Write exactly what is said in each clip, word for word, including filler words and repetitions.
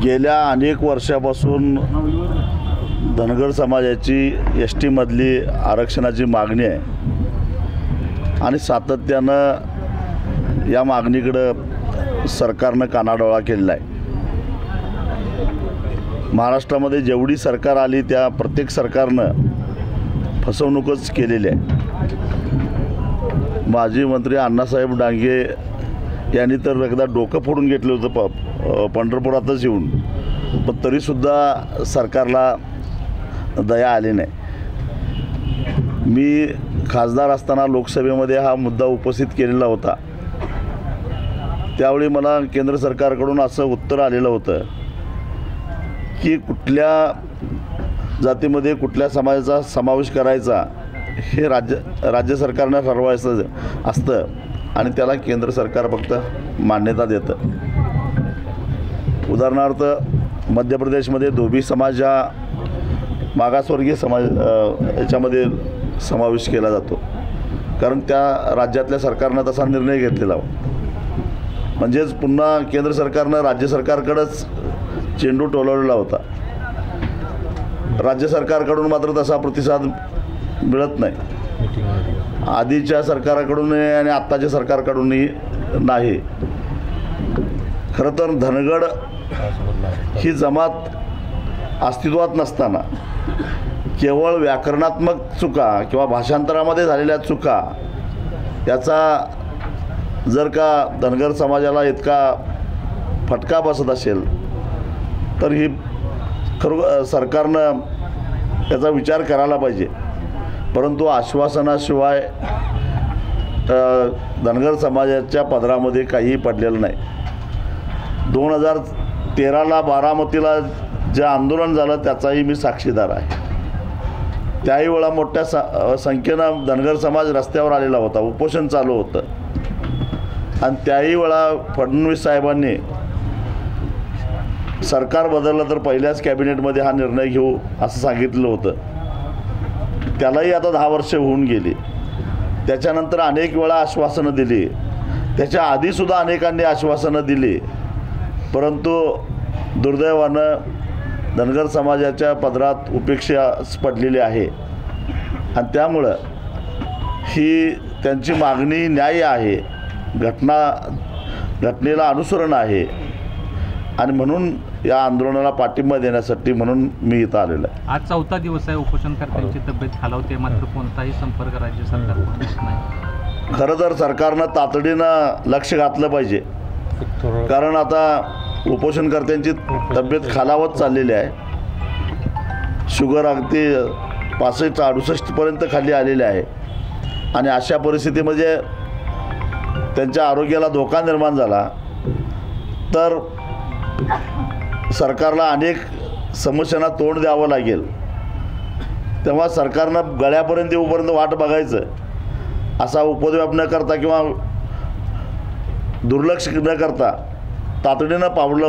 गेल्या अनेक वर्षापासून धनगर समाजाची एस टीमधली आरक्षणाची मागणी आहे आणि सातत्यानं या मागणीकडं सरकारनं कानाडोळा केलेला आहे। महाराष्ट्रामध्ये जेवढी सरकार आली त्या प्रत्येक सरकारनं फसवणूकच केलेली आहे। माजी मंत्री अण्णासाहेब डांगे यांनी तर एकदा डोकं फोडून घेतलं होतं प पंढरपुरातच येऊन, पण तरीसुद्धा सरकारला दया आली नाही। मी खासदार असताना लोकसभेमध्ये हा मुद्दा उपस्थित केलेला होता। त्यावेळी मला केंद्र सरकारकडून असं उत्तर आलेलं होतं की कुठल्या जातीमध्ये कुठल्या समाजाचा समावेश करायचा हे राज्य राज्य सरकारनं ठरवायचं असतं आणि त्याला केंद्र सरकार फक्त मान्यता देतं। उदाहरणार्थ मध्य प्रदेशमध्ये धोबी समाज हा मागासवर्गीय समाज याच्यामध्ये समावेश केला जातो, कारण त्या राज्यातल्या सरकारनं तसा निर्णय घेतलेला हो। म्हणजेच पुन्हा केंद्र सरकारनं राज्य सरकारकडेच चेंडू टोलवलेला होता। राज्य सरकारकडून मात्र तसा प्रतिसाद मिळत नाही, आधीच्या सरकारकडूनही आणि आत्ताच्या सरकारकडूनही नाही। खरं तर धनगड ही जमात अस्तित्वात नसताना केवळ व्याकरणात्मक चुका किंवा भाषांतरामध्ये झालेल्या चुका याचा जर का धनगर समाजाला इतका फटका बसत असेल तर ही खरं सरकारनं याचा विचार करायला पाहिजे। परंतु आश्वासनाशिवाय धनगर समाजाच्या पदरामध्ये काहीही पडलेलं नाही। दोन हजार तेराला बारामतीला जे आंदोलन झालं त्याचाही मी साक्षीदार आहे। त्याही वेळा मोठ्या स संख्येनं धनगर समाज रस्त्यावर आलेला होता, उपोषण चालू होतं आणि त्याही वेळा फडणवीस साहेबांनी सरकार बदललं तर पहिल्याच कॅबिनेटमध्ये हा निर्णय घेऊ असं सांगितलं होतं। त्यालाही आता दहा वर्षे होऊन गेली। त्याच्यानंतर अनेक वेळा आश्वासनं दिली, त्याच्या आधीसुद्धा अनेकांनी आश्वासनं दिली, परंतु दुर्दैवानं धनगर समाजाच्या पदरात उपेक्षा पडलेली आहे आणि त्यामुळं ही त्यांची मागणी न्याय्य आहे, घटना घटनेला अनुसरण आहे आणि म्हणून या आंदोलनाला पाठिंबा देण्यासाठी म्हणून मी इथं आलेलो आहे। आज चौथा दिवस आहे, उपोषणकर्त्यांची तब्येत खालावते, मात्र कोणताही संपर्क राज्य सरकारकडून होत नाही। खरं तर सरकारनं तातडीनं लक्ष घातलं पाहिजे, कारण आता उपोषणकर्त्यांची तब्येत खालावत चाललेली आहे। शुगर अगदी पासष्ट अडुसष्टपर्यंत खाली आलेली आहे आणि अशा परिस्थितीमध्ये त्यांच्या आरोग्याला धोका निर्माण झाला तर सरकारला अनेक समस्यांना तोंड द्यावं लागेल। तेव्हा सरकारनं गळ्यापर्यंत येऊपर्यंत वाट बघायचं, असा उपद्व्याप न करता किंवा दुर्लक्ष न करता तातडीनं पावलं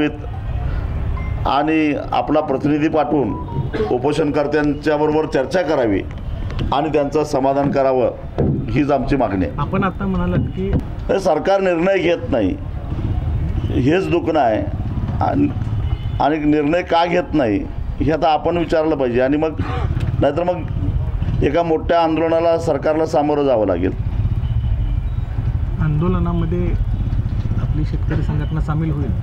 उचलावीत आणि आपला प्रतिनिधी पाठवून उपोषणकर्त्यांच्याबरोबर चर्चा करावी आणि त्यांचं समाधान करावं, हीच आमची मागणी आहे। आपण आता म्हणालात की सरकार निर्णय घेत नाही, हेच दुखणं आहे आणि निर्णय का घेत नाही हे आता आपण विचारलं पाहिजे आणि मग नाहीतर मग एका मोठ्या आंदोलनाला सरकारला सामोरं जावं लागेल। आंदोलनामध्ये आपली शेतकरी संघटना सामील होईल?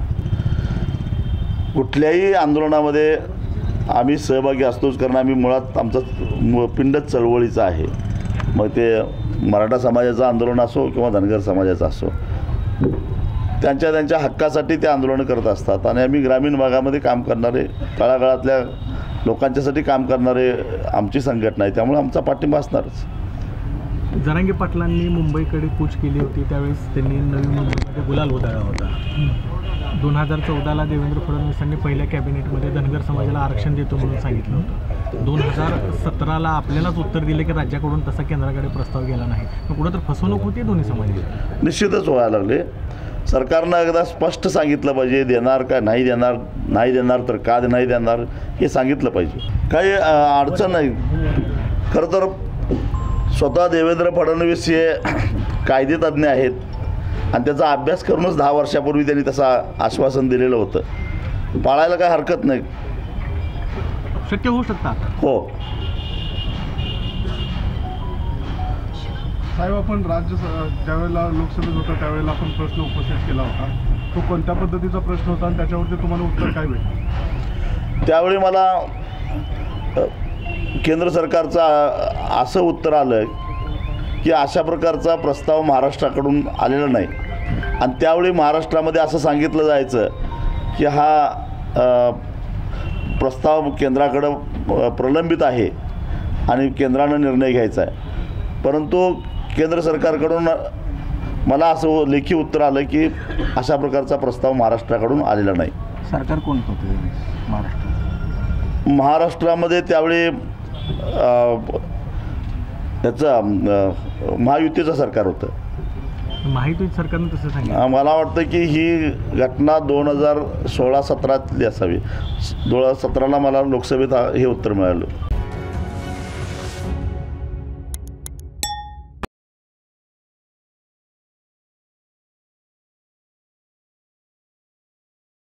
कुठल्याही आंदोलनामध्ये आम्ही सहभागी असतोच, कारण आम्ही मुळात आमचा पिंडच चळवळीचा आहे। मग ते मराठा समाजाचं आंदोलन असो किंवा धनगर समाजाचं असो, त्यांच्या त्यांच्या हक्कासाठी ते आंदोलन करत असतात आणि आम्ही ग्रामीण भागामध्ये काम करणारे, तळागाळातल्या लोकांच्यासाठी काम करणारे आमची संघटना आहे, त्यामुळे आमचा पाठिंबा असणारच। जरांगे पाटलांनी मुंबईकडे कूच केली होती, त्यावेळेस त्यांनी नवी मुंबईमध्ये गुलाल उधळला होता। दोन हजार चौदाला देवेंद्र फडणवीसांनी पहिल्या कॅबिनेटमध्ये धनगर समाजाला आरक्षण देतो म्हणून सांगितलं होतं। दोन हजार सतराला आपल्यालाच उत्तर दिलं की राज्याकडून तसा केंद्राकडे प्रस्ताव गेला नाही, मग कुठं तर फसवणूक होती दोन्ही समाजाची? निश्चितच व्हायला लागले। सरकारनं एकदा स्पष्ट सांगितलं पाहिजे, देणार का नाही देणार, नाही देणार तर का नाही देणार हे सांगितलं पाहिजे। काही अडचण नाही। खरं तर स्वतः देवेंद्र फडणवीस हे कायदेतज्ञ आहेत आणि त्याचा अभ्यास करूनच दहा वर्षापूर्वी त्यांनी तसा आश्वासन दिलेलं होतं पाळायला काय हरकत नाही. शक्य होऊ शकतात. हो. साहेब, आपण राज्य ज्यावेळेला लोकसभेत होता त्यावेळेला आपण प्रश्न उपस्थित केला होता. तो कोणत्या पद्धतीचा प्रश्न होता आणि त्याच्यावरती तुम्हाला उत्तर काय भेटलं? त्यावेळी मला अ, केंद्र सरकारचं अ, असं उत्तर आलं की अशा प्रकारचा प्रस्ताव महाराष्ट्राकडून आलेला नाही. आणि त्यावेळी महाराष्ट्रामध्ये असं सांगितलं जायचं की हा अ, प्रस्ताव केंद्राकडं अ, प्रलंबित आहे आणि केंद्रानं निर्णय घ्यायचा आहे. परंतु केंद्र सरकारकडून मला असं लेखी उत्तर आलं की अशा प्रकारचा प्रस्ताव महाराष्ट्राकडून आलेला नाही. सरकार कोणतं होतं महाराष्ट्रात? महाराष्ट्रामध्ये त्यावेळी अ, त्याचं अ, महायुतीचं सरकार होतं. माहिती सरकारनं तसं सांगितलं. अ, मला वाटतं की ही घटना दोन हजार सोळा सतरातली असावी. दोन हजार सतराला मला लोकसभेत हा- हे उत्तर मिळालं.